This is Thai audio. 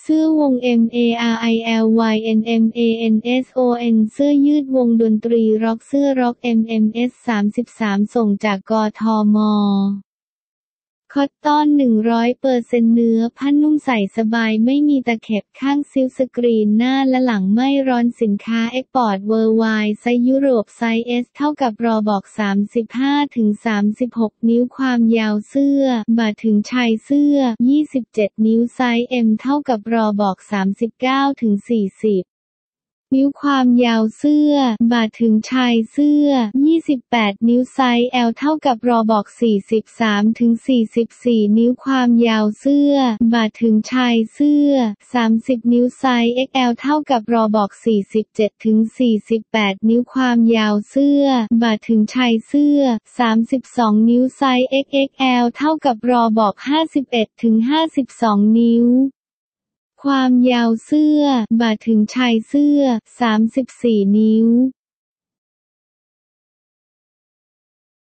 สื้อวง MARILYNMANSON เสื้อยืดวงดนตรีร็อกเสื้อร็อก MMS 33ส่งจากกทม.คอตตอน 100% เนื้อผ้านุ่มใส่สบายไม่มีตะเข็บข้างซิลสกรีนหน้าและหลังไม่ร้อนสินค้าเอ็กพอร์ตเวอร์ไวด์ไซส์ยุโรปไซส์ S เท่ากับรอบอก 35-36 นิ้วความยาวเสื้อบ่าถึงชายเสื้อ 27 นิ้วไซส์ M เท่ากับรอบอก 39-40 นิ้วความยาวเสื้อบ่าถึงชายเสื้อ 28 นิ้วไซส์ L เท่ากับรอบอก 43-44 นิ้วความยาวเสื้อบ่าถึงชายเสื้อ 30 นิ้วไซส์ XL เท่ากับรอบอก 47-48 นิ้วความยาวเสื้อบ่าถึงชายเสื้อ 32 นิ้วไซส์ XXL เท่ากับรอบอก 51-52 นิ้วความยาวเสื้อบ่าถึงชายเสื้อ 34 นิ้ว